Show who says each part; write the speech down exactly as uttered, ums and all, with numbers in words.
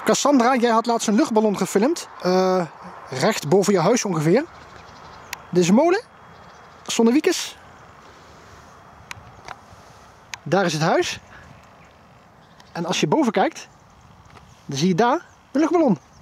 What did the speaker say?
Speaker 1: Cassandra, jij had laatst een luchtballon gefilmd. Uh, recht boven je huis ongeveer. Dit is een molen. Zonnewiekes. Daar is het huis. En als je boven kijkt, dan zie je daar een luchtballon.